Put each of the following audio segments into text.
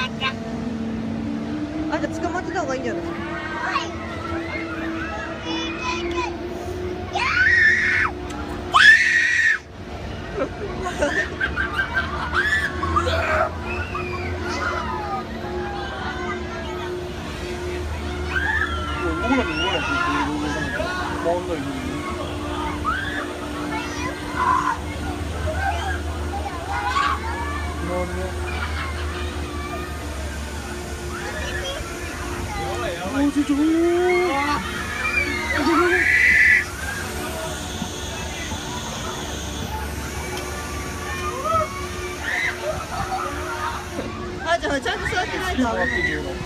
あんた捕まってた方がいいんじゃない？あ、じゃあちゃんと座ってないと危ない。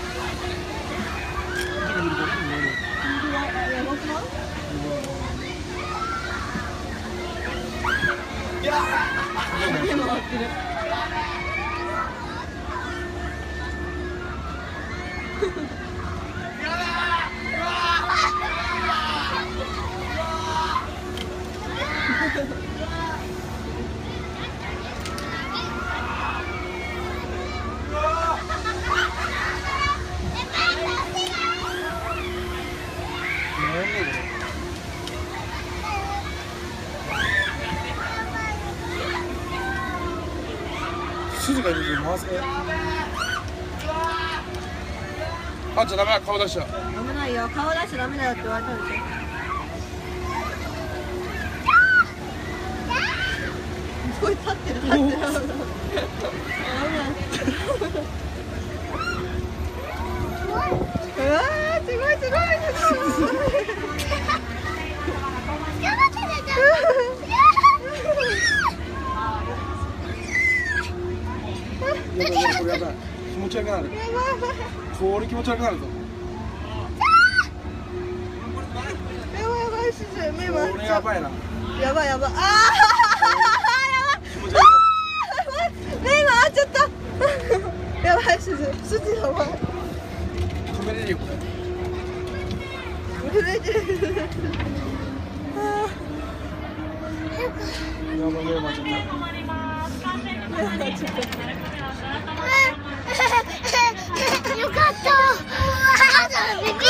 静かに回せ。あんちゃんダメだ、顔出しちゃう。 危ないよ、顔出しちゃダメだよって言われたでしょ。すごい立ってる立ってる。うわー、すごいすごいすごい。 これやばい、気持ち悪くなる。これ気持ち悪くなるぞ。 やばい、すず、目回っちゃう。 これやばいな。 やばいやばい。ああ、やばい。 気持ち悪い。 目回っちゃった。やばい、すずやばい。 止めれるよこれ。 震えてる。 やばい、目回っちゃった。 よかった。